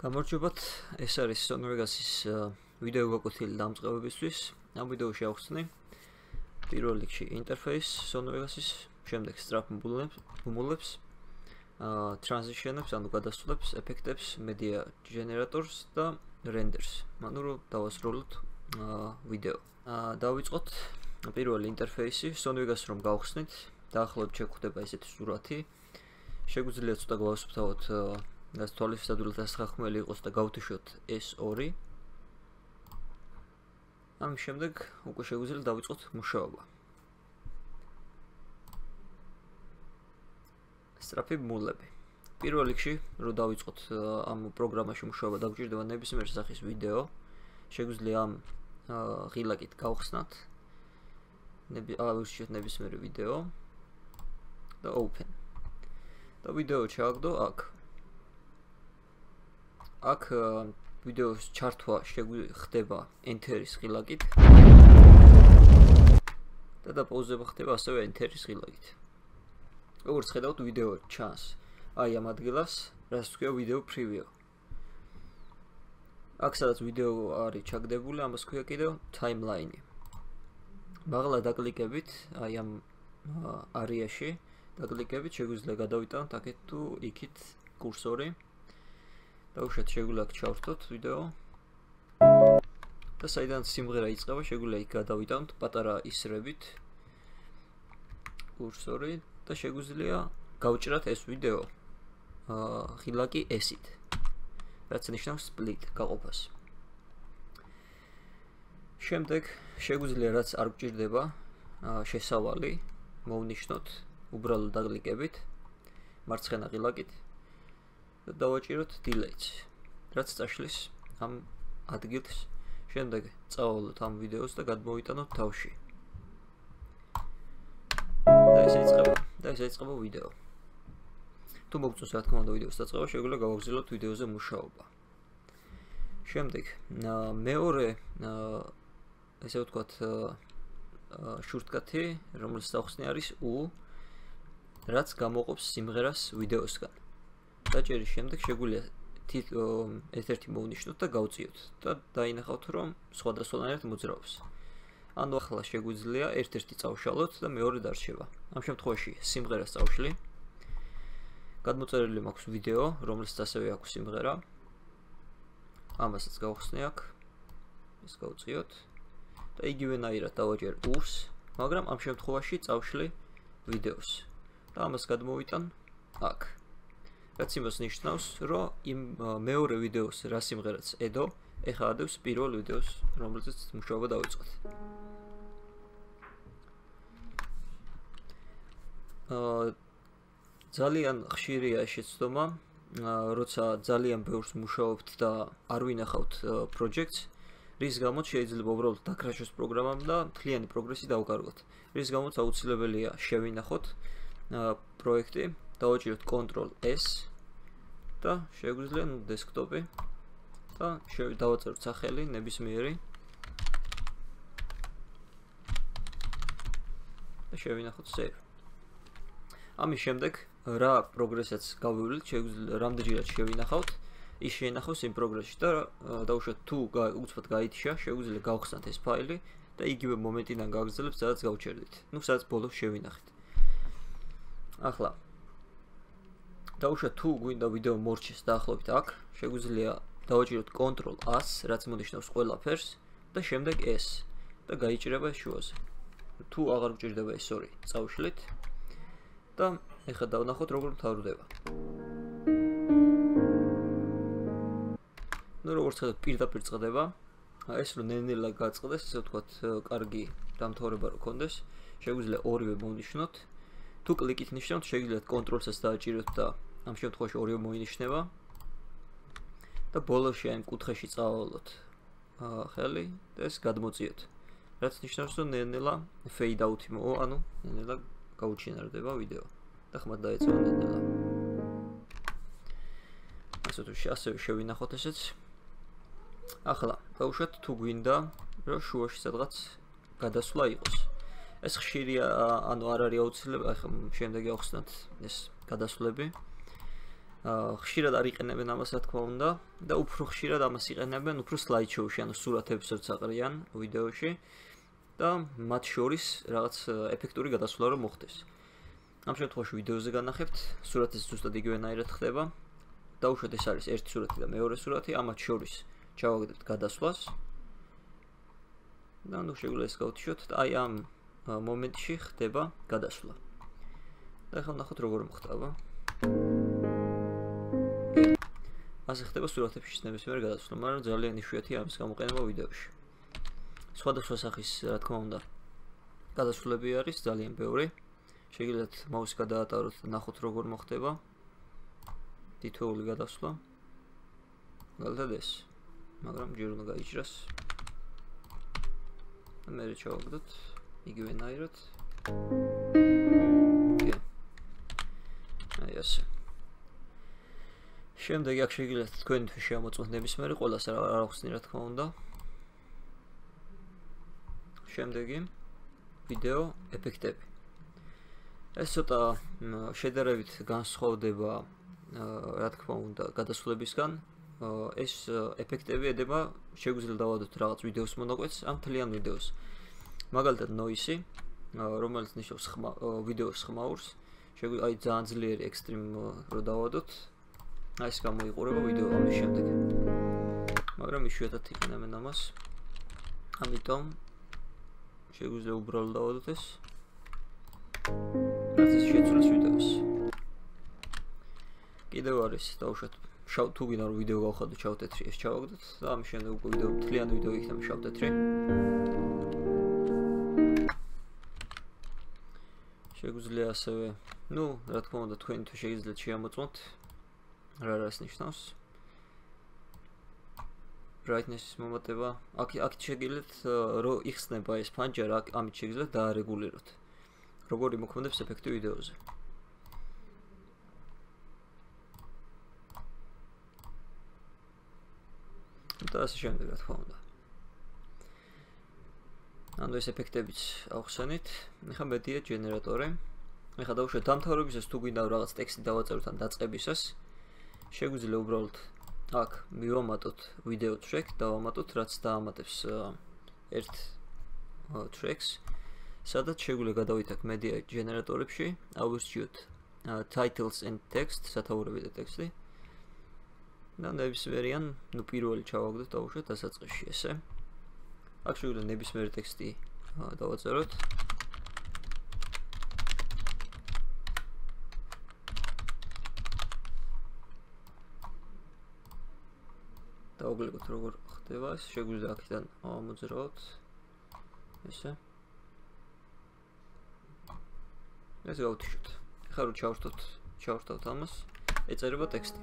გამარჯობათ, ეს არის Sony Vegas-ის ვიდეო გაკვეთილი დამწყებებისთვის. ამ ვიდეოში ავხსნი პირველ რიგში ინტერფეის Sony Vegas-ის, შემდეგ სწრაფ ბუმულებს, transition-ებს, ანუ გადასვლებს, ეფექტებს, media generators და renders. ანუ რომ დავასრულოთ ვიდეო. დავიწყოთ პირველი ინტერფეისი Sony Vegas-ს რომ გავხსნით, დაახლოებით შეგვხვდება ესეთი სურათი. შეგვიძლია ცოტა გავასუფთავოთ რაც თვალისწინებულად ასხახმელი იყოს და გავთიშოთ S2. ამის შემდეგ უკვე შეგვიძლია დავიწყოთ მუშაობა. სწრაფი ბმულები. პირველ რიგში რომ დავიწყოთ ამ პროგრამაში მუშაობა, დაგვჭირდება ნებისმიერ სახის ვიდეო. შეგვიძლია ამ ღილაკით გავხსნათ. ავირჩიოთ ნებისმიერი ვიდეო და open. და ვიდეო ჩააგდო აქ. აქ ვიდეოს ჩართვა ხდება Enter-ის ღილაკით და დაპაუზება ხდება ასევე Enter-ის ღილაკით. როგორც ხედავთ, ვიდეო ჩანს აი ამ ადგილას, რაც თქვია ვიდეო preview. აქ სადაც ვიდეო არის ჩაგდებული, ამას ქვია კიდევ timeline-ი. მაღლა დაკლიკებით აი ამ არეაში, დაკლიკებით შეგვიძლია გადავიტანოთ აქეთ თუ იქით კურსორი. დაუშვათ შეგვიძლია აქ ჩავრთოთ ვიდეო და საიდანაც სიმღერა იწყება შეგვიძლია იქ გადავიტანოთ პატარა ისრებით კურსორი და შეგვიძლია გავჭრათ ეს ვიდეო ღილაკი S-ით, რაც ნიშნავს split გაყოფას. შემდეგ შეგვიძლია რაც არ გვჭირდება შესავალი მოვნიშნოთ უბრალოდ დაკლიკებით მარცხენა ღილაკით და დავაჭიროთ delete, რაც წაშლის ამ ადგილს. შემდეგ წავალოთ ამ ვიდეოს და გადმოვიტანოთ თავში. და ესე იწყება ვიდეო. თუ მოგწონს რა თქმა უნდა ვიდეოს დაწყება, შეგვიძლია გავაგრძელოთ ვიდეოზე მუშაობა. შემდეგ მეორე ესე ვთქვათ შურტკათი, რომელიც დავხსნი არის U, რაც გამოყოფს სიმღერას ვიდეოსგან. დაჭერის შემდეგ შეგვიძლია ერთ-ერთი მოვნიშნოთ და გავწიოთ და დაინახავთ რომ სხვადასხვანაირად მოძრაობს. ანუ ახლა შეგვიძლია ერთ-ერთი წავშალოთ და მეორე დარჩება. ამ შემთხვევაში სიმღერას წავშლი. გადმოწერილი მაქვს ვიდეო, რომელსაც ასევე აქვს სიმღერა. ამასაც გავხსნი აქ. ეს გავწიოთ და იგივენაირად დავაჭერ U-ს, მაგრამ ამ შემთხვევაში წავშლი ვიდეოს და ამას გადმოვიტან აქ. რაც იმას ნიშნავს, რომ იმ მეორე ვიდეოს რა სიმღერაც ედო, ეხა ადევს პირველ ვიდეოს, რომელზეც მუშაობა დავიწყოთ. ძალიან ხშირია შეცდომა, როცა ძალიან ბევრს მუშაობთ და არ ვინახავთ projects, რის გამოც შეიძლება უბრალოდ დაკრაჩოს პროგრამამ და მთლიანი პროგრესი დავკარგოთ. რის გამოც აუცილებელია შევინახოთ პროექტი, დავაჭიროთ Ctrl+S და შეგვიძლია დესკტოპი და დავაწეროთ სახელი ნებისმიერი და შევინახოთ save. ამის შემდეგ რა პროგრესაც გავივლით, შეგვიძლია რამდენჯერაც შევინახავთ, ის შეინახოს იმ პროგრესში და დავუშვათ თუ უცბად გაითიშა, შეგვიძლია გავხსნათ ეს ფაილი და იგივე მომენტიდან გაგრძელებს, სადაც გავჩერდით. სადაც ბოლოს შევინახეთ. ახლა დავუშვათ თუ გვინდა ვიდეო მორჩეს დაახლოებით აქ, შეგვიძლია დავაჭიროთ Ctrl+A-ს, რაც მონიშნავს ყველაფერს და შემდეგ S და გაიჭრება შუაზე. თუ აღარ გვჭირდება ეს ორი, წავშლით და ეხლა დავნახოთ როგორ მთავრდება. როგორც ხედავთ, პირდაპირ წყდება. ეს რომ ნელ-ნელა გაწყდეს, ესე ვთქვათ, კარგი დამთავრება რო კონდეს, შეგვიძლია ორივე მოვნიშნოთ. თუ კლიკით ნიშნავთ, შეგიძლიათ Ctrl+S დააჭიროთ და ამ შემთხვევაში ორივე მოინიშნება. და ბოლოში ამ კუთხეში წავალოთ ხელი და ეს გადმოწიოთ. რაც ნიშნავს, რომ ნელ-ნელა fade out-ი მოვა, ანუ ნელ-ნელა გაუჩინარდება ვიდეო. და ხმად დაეწევა ნელ-ნელა. ასევე შევინახოთ ესეც. ახლა დავუშვათ თუ გვინდა რომ შუაში სადღაც გადასვლა იყოს. ეს ხშირია, ანუ არ არის აუცილებელი, ახლა შემდეგი ავხსნათ ეს გადასვლები. ხშირად არ იყენებენ ამას, რა თქმა უნდა, და უფრო ხშირად ამას იყენებენ უფრო slideshow-ში, ანუ სურათებს როცა აყრიან ვიდეოში და მათ შორის რაღაც ეფექტური გადასვლა რომ მოხდეს. ამ შემთხვევაში ვიდეოზე განახებთ, სურათიც ზუსტად იგივენაირად ხდება. დაუშვათ ეს არის ერთი სურათი და მეორე სურათი, ამათ შორის ჩავაგდეთ გადასვლას. და ნუ შეგვიძლია ეს გავთიშოთ და აი ამ მომენტში ხდება გადასვლა. და ახლა ნახოთ როგორ მოხდება. ასე ხდება სურათებში ნებისმიერ გადასვლა, მაგრამ ძალიან იშვიათია ამის გამოყენება ვიდეოში. სხვადასხვა სახის, რა თქმა უნდა, გადასვლები არის ძალიან ბევრი. შეგიძლიათ მაუსი გადაატაროთ და ნახოთ როგორ მოხდება თითოეული გადასვლა. მაგალითად ეს, მაგრამ ჯერ უნდა გაიჭრას. და მე ჩავაგდოთ იგივენაირად. აი ასე. შემდეგ აქ შეგიძლიათ თქვენთვის შემოწმოთ ნებისმიერი ყველას არ ახსნი, რა თქმა უნდა. შემდეგი ვიდეო ეფექტები. ეს ცოტა შედარებით განსხვავდება, რა თქმა უნდა, გადასვლებისგან. ეს ეფექტები ედება შეგვიძლია დავადოთ რაღაც ვიდეოს მონაკვეთს, ამ მთლიან ვიდეოს. მაგალითად noise, რომელიც ნიშნავს ვიდეოს ხმაურს. შეგვიძლია აი ძალიან ძლიერი extreme რო დავადოთ. აი ეს გამოიყურება ვიდეო ამის შემდეგ. მაგრამ იშვიათად იყენებენ ამას. ამიტომ შეგვიძლია უბრალოდ დავადოთ ეს. ეს შეცვლის ვიდეოს. კიდევ არის დავუშვათ თუ გინდა რომ ვიდეო გავხადოთ შავ-თეთრი, ეს ჩავაგდოთ და ამის შემდეგ უკვე ვიდეო მთლიანი ვიდეო იქნება შავ-თეთრი. შეგვიძლია ასევე, ნუ, რა თქმა უნდა, თქვენთვის შეგიძლიათ შეამოწმოთ რა არის ნიშნავს. brightness-ის მომატება. აქ შეგიძლიათ რომ იხსნება ეს ფანჯარა, ამით შეგიძლიათ დაარეგულიროთ. როგორი მოქმედებს ეფექტი ვიდეოზე. და ასე შემდეგ, რა თქმა უნდა. ანუ ეს ეფექტებიც ავხსენით. ეხლა მედია ჯენერატორი. ეხლა დავუშვათ დამთავრებისას თუ გვინდა რაღაც ტექსტი დავაწეროთ ან დაწყებისას, შეგვიძლია უბრალოდ აქ მივამატოთ ვიდეო track, დავამატოთ, რაც დაამატებს ერთ tracks, სადაც შეგვიძლია გადავიდეთ აქ მედია ჯენერატორებში, ავირჩიოთ titles and text, სათაურები და ტექსტი. და ნებისმიერიან, ნუ პირველი ჩავაგდოთ დავუშვათ დასაწყისში ესე. აქ შეგვიძლია ნებისმიერი ტექსტი დავაწეროთ. დავგლებოთ როგორ ხდება ეს, შეგვიძლია აქედან ამოძრავოთ ესე. ეს გავთიშოთ. ახლა რო ჩავშტავთ ამას, ეწერება ტექსტი.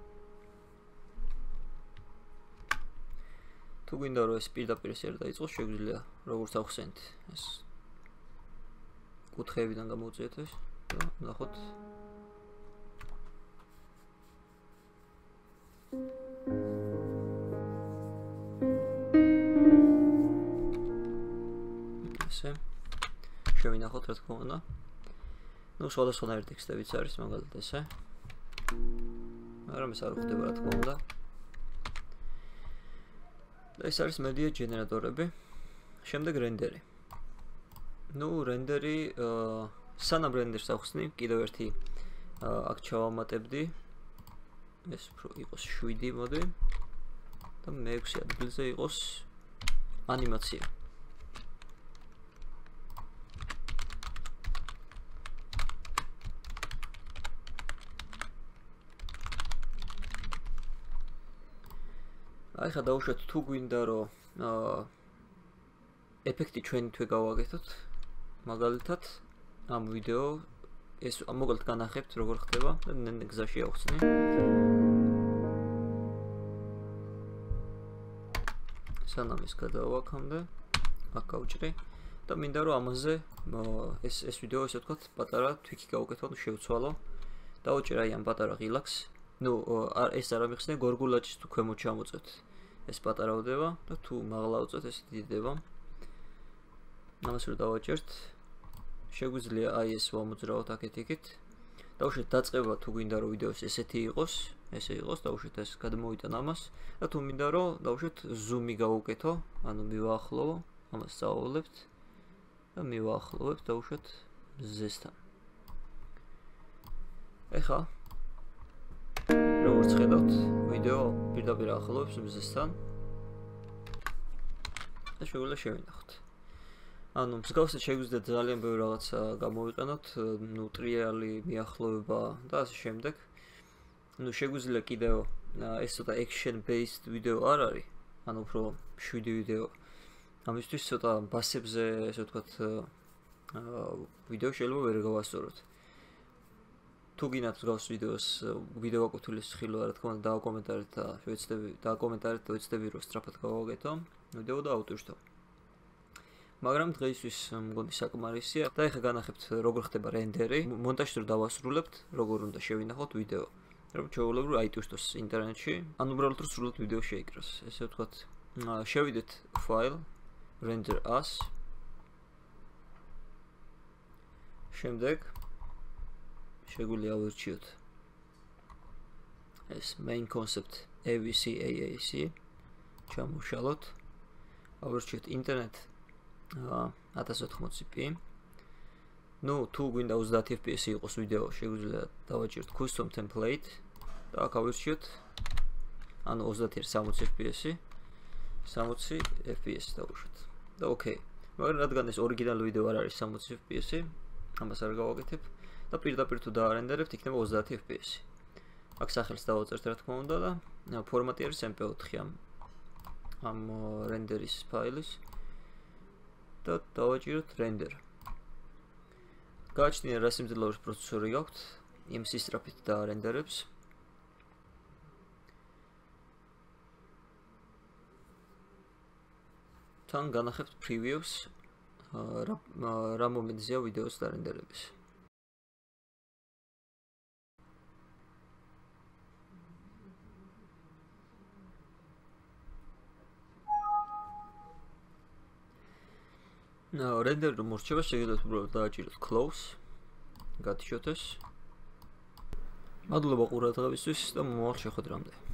თუ გვინდა რომ ეს პირდაპირ ეს არ დაიწყოს, შეგვიძლია როგორც ავხსენთ, ეს კუთხეებიდან გამოვწიოთ ეს და ნახოთ. ესე. შევინახოთ, რა თქმა უნდა. ნუ სხვადასხვანაირი ტექსტებიც არის, მაგალითად ესე. მაგრამ ეს არ ხდება, რა თქმა უნდა. ეს არის მედია ჯენერატორები. შემდეგ რენდერი. ნუ რენდერი, სანამ რენდერს ავხსნი, კიდევ ერთი აქ ჩავამატებდი. ეს უფრო იყოს 7 მოდი. და მე-6 ადგილზე იყოს ანიმაცია. აი ხა დავუშვათ თუ გვინდა რომ ეფექტი ჩვენთვე გავაკეთოთ, მაგალითად ამ ვიდეო ეს მოგალთ განახებთ როგორ ხდება და გზაში ავხსნი. სანამ ეს გადავაქამდე, აქ გავჭრი და მინდა რომ ამაზე ეს ვიდეო ესე ვთქვათ პატარა თვიქი გავუკეთო, შევცვალო. დავჭერ აი ამ პატარა ღილაკს. ნუ ეს არ ამიხსნე გორგულაჭის თუ ქვემოთ ჩამოწევთ. ეს პატარავდება და თუ მაღლა უწევთ ეს დიდდება. ამას რო დავაჭერთ, შეგვიძლია აი ეს ვამოძრავოთ აქეთ-იქით დავუშვათ დაწყება თუ გვინდა რომ ვიდეოს ესეთი იყოს, დავუშვათ ეს გადმოვიტან ამას და თუ მინდა რომ დავუშვათ ზუმი გავუკეთო, ანუ მივაახლოვო, ამას წავავლებთ და მივაახლოვებთ დავუშვათ მზესთან. ეხლა როგორც ხედავთ, ვიდეო პირდაპირ ახლოვებს მზესთან და შეგვიძლია შევინახოთ. ანუ მსგავსად შეგვიძლია ძალიან ბევრი რაღაცა გამოვიყენოთ, ტრიალი, მიახლოვება და ასე შემდეგ. შეგვიძლია კიდევ ეს ცოტა action based ვიდეო არ არის, ანუ უფრო შვიდი ვიდეო. ამისთვის ცოტა ბასებზე, ესე ვთქვათ, ვიდეო შეიძლება ვერ გავასწოროთ. თუ გინდათ მსგავს ვიდეო გაკვეთილის ხილვა, რა თქმა უნდა, დააკომენტარეთ და ვეცდები რომ სწრაფად გავაკეთო ვიდეო და ავტვირთო. მაგრამ დღეისთვის მგონი საკმარისია და ეხლა განახებთ როგორ ხდება რენდერი. მონტაჟს რო დავასრულებთ, როგორ უნდა შევინახოთ ვიდეო. რომ ჩვეულებრივ აიტვირთოს ინტერნეტში, ან უბრალოდ რომ სრულად ვიდეო შეიკრას. ესე ვთქვათ, შევიდეთ file render as. შემდეგ შეგვიძლია ავირჩიოთ ეს main concept AVC AAC. ჩამოვშალოთ. ავირჩიოთ internet 1080p. თუ გვინდა 30 fps იყოს ვიდეო, შეგვიძლია დავაჭიროთ custom template და აქ ავირჩიოთ ანუ 30-60 fps 60 fps დავუშვათ. და ოკეი. მაგრამ რადგან ეს ორიგინალური ვიდეო არ არის 60 fps, ამას არ გავაკეთებ და პირდაპირ თუ დაარენდერებთ, იქნება 30 fps. აქ სახელს დავაწერთ რა თქმა უნდა და ფორმატი არის MP4 ამ რენდერის ფაილის და დავაჭიროთ render. გააჩნია რა სიმძლავრის პროცესორი გაქვთ, იმ სისწრაფით დაარენდერებს. თან განახებთ previews, რა მომენტზეა ვიდეოს დაარენდერების. render რომ მორჩება, შეგიძლიათ უბრალოდ დააჭიროთ close, გათიშოთ ეს. მადლობა ყურადღებისთვის და მომავალ შეხვედრამდე.